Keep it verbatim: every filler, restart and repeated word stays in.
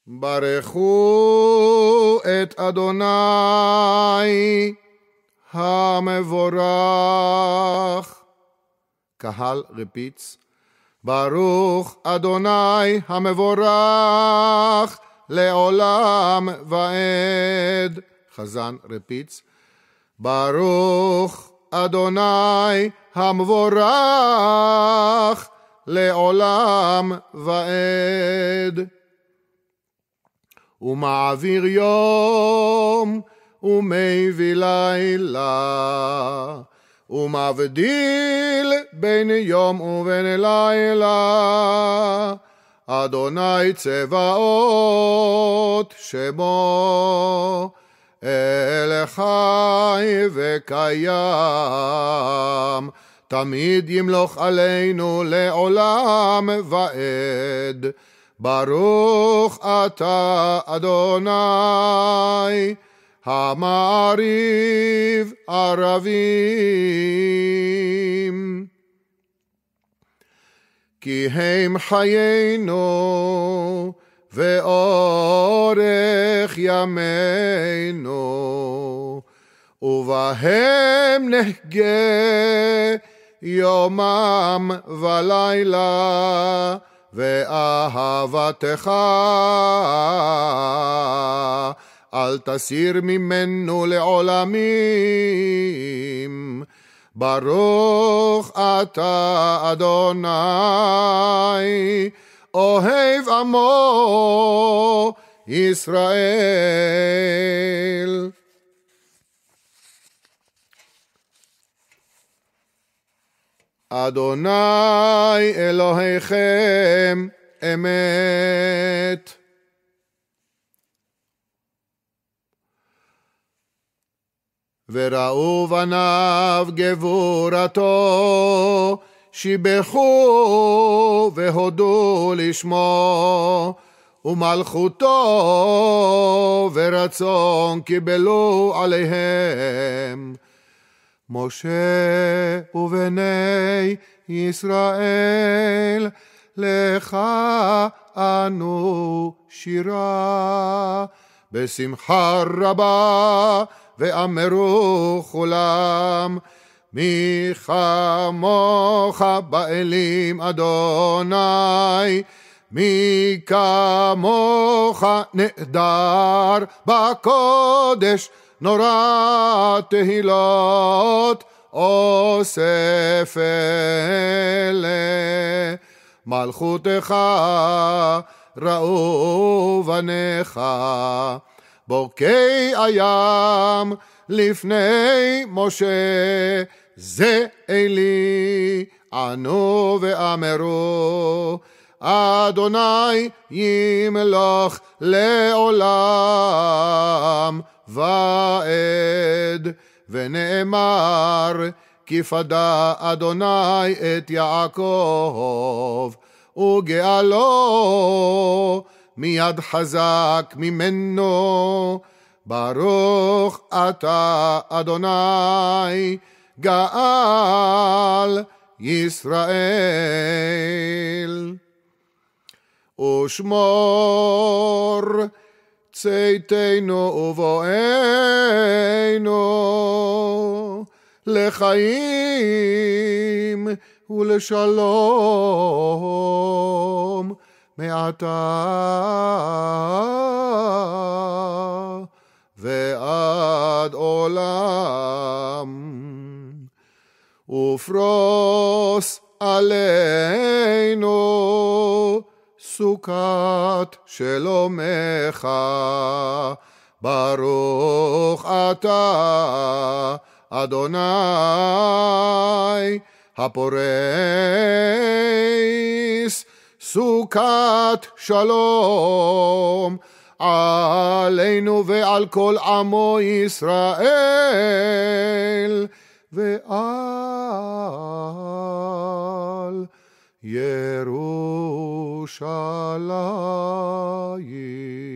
ברכו את אדוני המבורך. קהל repeats. ברוך אדוני המבורך לעולם ועד. חזן repeats. ברוך אדוני המבורך לעולם ועד. ומעביר יום ומביא לילה, ומבדיל בין יום ובין לילה. אדוני צבאות שמו, אל חי וקיים, תמיד ימלוך עלינו לעולם ועד. ברוך אתה אדוני המעריב ערבים, כי הם חיינו ואורך ימינו, ובהם נחגה יומם ולילה, ואהבתך אל תסיר ממנו לעולמים. ברוך אתה אדוני אוהב עמו ישראל. אדוני אלוהיכם אמת. וראו בניו גבורתו, שיבחו והודו לשמו, ומלכותו ורצון קיבלו עליהם. משה ובני ישראל, לך אנו שירה, בשמחה רבה ואמרו כולם, מי כמוך באלים אדוני, מי כמוך נהדר בקודש, נורא תהילות אוסף אלה. מלכותך ראו בניך, בוקי הים לפני משה, זה אלי ענו ואמרו, אדוני ימלוך לעולם ועד. ונאמר, כי פדה אדוני את יעקב, וגאלו מיד חזק ממנו. ברוך אתה אדוני גאל ישראל. ושמור צאתנו ובואנו לחיים ולשלום מעתה ועד עולם. ופרוס עלינו סוכת שלומך. ברוך אתה אדוני הפורס סוכת שלום עלינו ועל כל עמו ישראל ועל ירושלים.